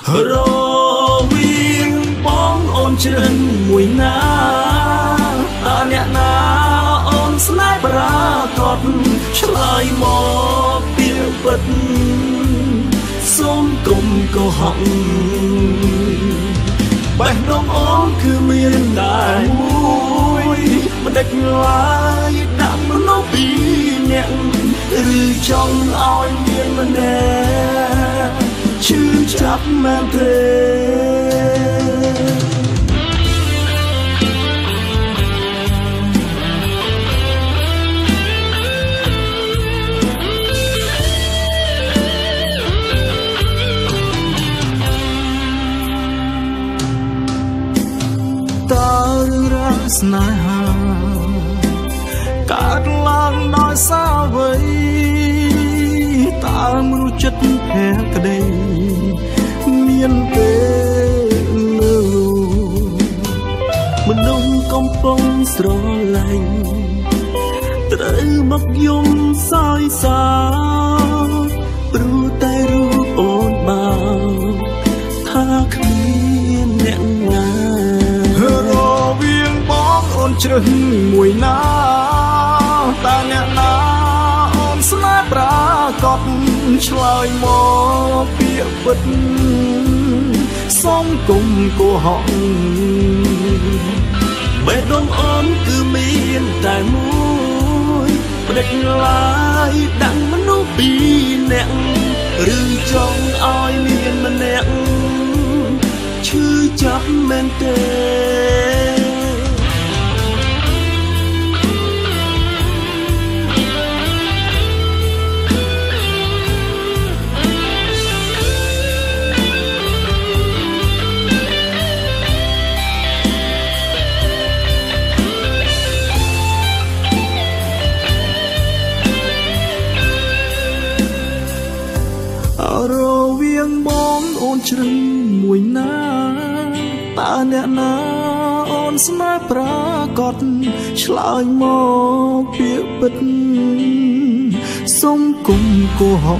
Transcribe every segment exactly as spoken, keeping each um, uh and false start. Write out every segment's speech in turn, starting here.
រវិញបងអូនជ្រឿនមួយណាតើអ្នកណាអូនស្នេហ៍ប្រាកដឆ្លើយមកពីពិតសូមកុំកុហកបេះដូងអូនគឺមានតែមួយមិនដេចឡើយដាក់មនុស្សពីរនាក់ឬចង់ឲ្យមានម្នាក់ឈឺចាប់មែនទេស្នេហាកើតឡើងដោយសារអ្វីតើមនុស្សចិត្តភក្តីមានទេលើមនុស្សកំពុងស្រឡាញ់ត្រូវមកយំសោយសាព្រោះតែរូបអូនបើថាគ្មានអ្នកណាជ្រើសមួយណាតើអ្នកណាអូនស្នេហ៍ប្រាកដឆ្លើយមកពាក្យពិតសូមកុំកុហកបេះដូងអូនគឺមានតែមួយផ្ដេចឡើយដាក់មនុស្សពីរនាក់ឬចង់ឲ្យមានម្នាក់ឈឺចាប់មែនទេរវាងបងអូនជ្រឹងមួយណាតើអ្នកណាអូនស្នេហ៍ប្រាកដឆ្លើយមកពាក្យពិតសូមកុំកុហក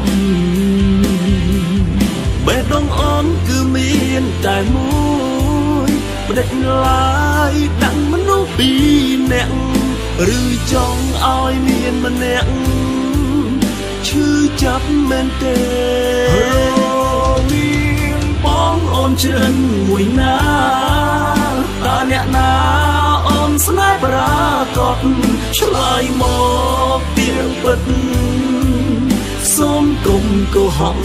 បេះដូងអូនគឺមានតែមួយផ្ដេចឡើយដាក់មនុស្សពីរនាក់ឬចង់ឲ្យមានម្នាក់ឈឺចាប់មែនទេមានបងអូនជ្រឿនមួយណាតើអ្នកណាអូនស្នេហ៍ប្រាកដឆ្លើយមកពាក្យពិតសូមកុំកុហក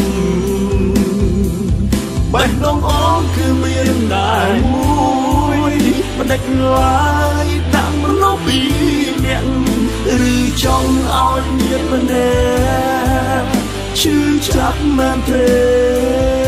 បេះដូងអូនគឺមានតែមួយមិនដេចឡើយដាក់មនុស្សពីរនាក់ឬចង់ឲ្យមានម្នាក់ឈឺចាប់មែនទេ